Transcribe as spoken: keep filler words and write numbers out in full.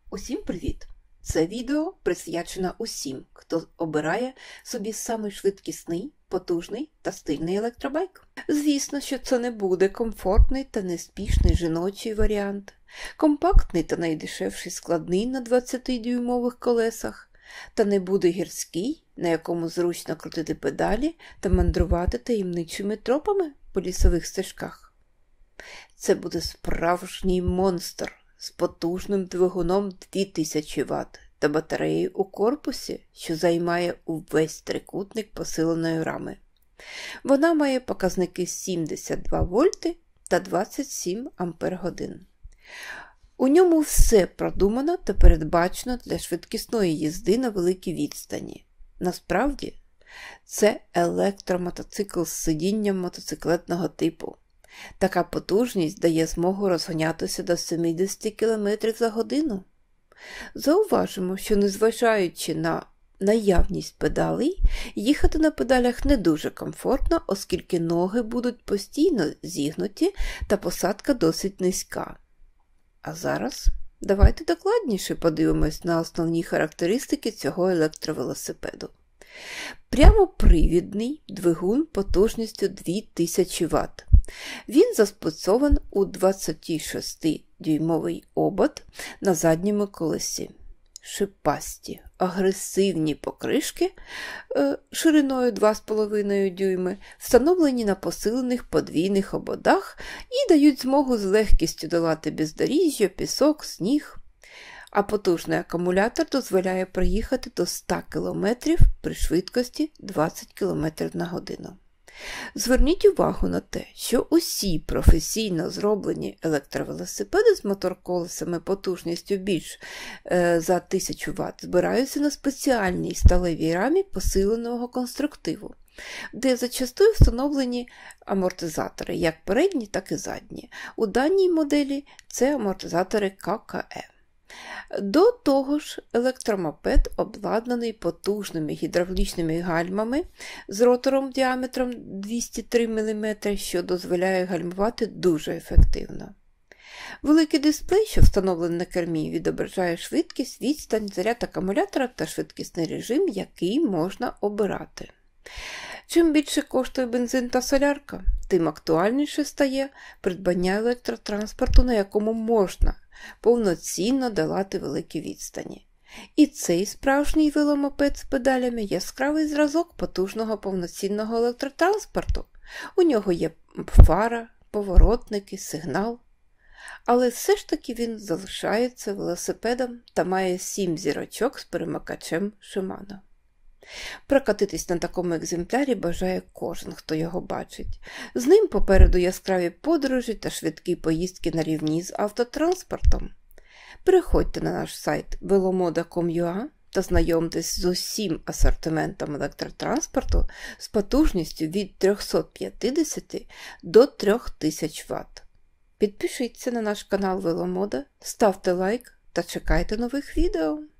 Усім привіт! Це відео присвячено усім, хто обирає собі самий швидкісний, потужний та стильний електробайк. Звісно, що це не буде комфортний та неспішний жіночий варіант, компактний та найдешевший складний на двадцятидюймових колесах, та не буде гірський, на якому зручно крутити педалі та мандрувати таємничими тропами по лісових стежках. Це буде справжній монстр з потужним двигуном дві тисячі ватт та батареєю у корпусі, що займає увесь трикутник посиленої рами. Вона має показники сімдесят два вольти та двадцять сім ампер-годин. У ньому все продумано та передбачено для швидкісної їзди на великій відстані. Насправді, це електромотоцикл з сидінням мотоциклетного типу. Така потужність дає змогу розганятися до сімдесят кілометрів за годину. Зауважимо, що незважаючи на наявність педалей, їхати на педалях не дуже комфортно, оскільки ноги будуть постійно зігнуті та посадка досить низька. А зараз давайте докладніше подивимось на основні характеристики цього електровелосипеду. Прямопривідний двигун потужністю дві тисячі ватт. Він заспецований у двадцятишестидюймовий обод на задньому колесі. Шипасті, агресивні покришки е, шириною два з половиною дюйми встановлені на посилених подвійних ободах і дають змогу з легкістю долати бездоріжжя, пісок, сніг. А потужний акумулятор дозволяє проїхати до ста кілометрів при швидкості двадцять кілометрів на годину. Зверніть увагу на те, що усі професійно зроблені електровелосипеди з моторколесами потужністю більш е, за тисячу ватт збираються на спеціальній сталевій рамі посиленого конструктиву, де зачастую встановлені амортизатори, як передні, так і задні. У даній моделі це амортизатори ка ка е. До того ж, електромопед обладнаний потужними гідравлічними гальмами з ротором діаметром двісті три міліметри, що дозволяє гальмувати дуже ефективно. Великий дисплей, що встановлений на кермі, відображає швидкість, відстань, заряд акумулятора та швидкісний режим, який можна обирати. Чим більше коштує бензин та солярка, тим актуальніше стає придбання електротранспорту, на якому можна повноцінно долати великі відстані. І цей справжній веломопед з педалями – яскравий зразок потужного повноцінного електротранспорту. У нього є фара, поворотники, сигнал. Але все ж таки він залишається велосипедом та має сім зірочок з перемикачем Shimano. Прокатитись на такому екземплярі бажає кожен, хто його бачить. З ним попереду яскраві подорожі та швидкі поїздки на рівні з автотранспортом. Переходьте на наш сайт веломода крапка ком крапка ю а та знайомтесь з усім асортиментом електротранспорту з потужністю від триста п'ятдесят до трьох тисяч ватт. Підпишіться на наш канал Веломода, ставте лайк та чекайте нових відео.